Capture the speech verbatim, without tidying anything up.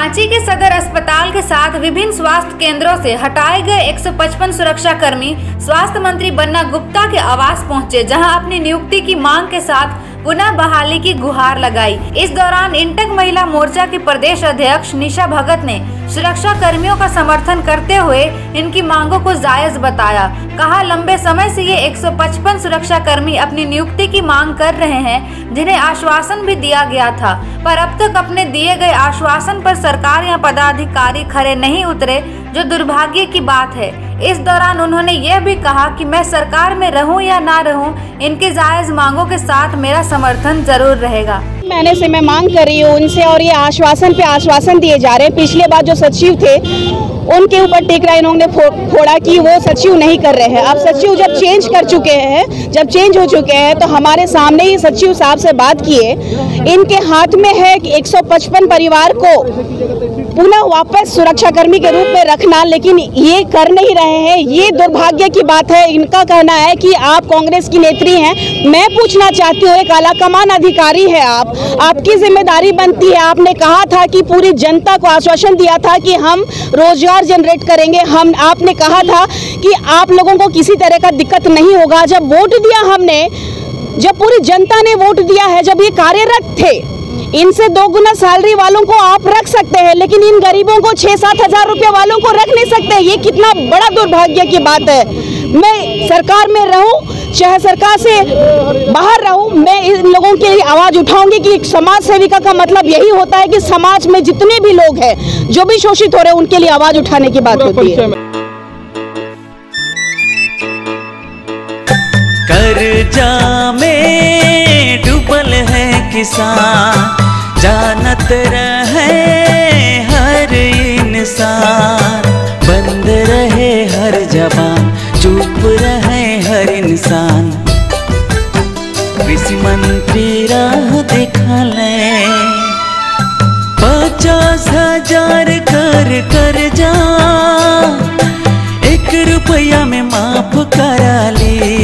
रांची के सदर अस्पताल के साथ विभिन्न स्वास्थ्य केंद्रों से हटाए गए एक सौ पचपन सुरक्षा कर्मी स्वास्थ्य मंत्री बन्ना गुप्ता के आवास पहुंचे, जहां अपनी नियुक्ति की मांग के साथ पुनः बहाली की गुहार लगाई। इस दौरान इंटक महिला मोर्चा की प्रदेश अध्यक्ष निशा भगत ने सुरक्षा कर्मियों का समर्थन करते हुए इनकी मांगों को जायज बताया। कहा, लंबे समय से ये एक सौ पचपन सुरक्षा कर्मी अपनी नियुक्ति की मांग कर रहे हैं, जिन्हें आश्वासन भी दिया गया था, पर अब तक अपने दिए गए आश्वासन पर सरकार या पदाधिकारी खरे नहीं उतरे, जो दुर्भाग्य की बात है। इस दौरान उन्होंने यह भी कहा कि मैं सरकार में रहूं या ना रहूं, इनके जायज मांगों के साथ मेरा समर्थन जरूर रहेगा। महीने से मैं मांग कर रही हूँ उनसे, और ये आश्वासन पे आश्वासन दिए जा रहे हैं। पिछले बार जो सचिव थे उनके ऊपर टिकरा इन्होंने फोड़ा कि वो सचिव नहीं कर रहे हैं। अब सचिव जब चेंज कर चुके हैं, जब चेंज हो चुके हैं, तो हमारे सामने ही सचिव साहब से बात किए। इनके हाथ में है कि एक सौ पचपन परिवार को पुनः वापस सुरक्षाकर्मी के रूप में रखना, लेकिन ये कर नहीं रहे हैं। ये दुर्भाग्य की बात है। इनका कहना है कि आप कांग्रेस की नेत्री हैं। मैं पूछना चाहती हूँ, एक आलाकमान अधिकारी है आप, आपकी जिम्मेदारी बनती है। आपने कहा था कि पूरी जनता को आश्वासन दिया था कि हम रोजगार जनरेट करेंगे। हम आपने कहा था कि आप लोगों को किसी तरह का दिक्कत नहीं होगा। जब वोट दिया हमने, जब पूरी जनता ने वोट दिया है, जब ये कार्यरत थे, इनसे दो गुना सैलरी वालों को आप रख सकते हैं, लेकिन इन गरीबों को छह सात हजार रुपये वालों को रख नहीं सकते। ये कितना बड़ा दुर्भाग्य की बात है। मैं सरकार में रहूं चाहे सरकार से बाहर रहूं, मैं इन लोगों के लिए आवाज उठाऊंगी कि एक समाज सेविका का मतलब यही होता है कि समाज में जितने भी लोग हैं जो भी शोषित हो रहे हैं उनके लिए आवाज उठाने की बात होती है। कर्जा में डूबल है किसान, जानत रहे हर इंसान, बंद रहे हर जबान, चुप रहे हर इंसान। कृषि मंत्री राह दिखाले, पचास हजार कर कर जा, एक रुपया में माफ करा ली।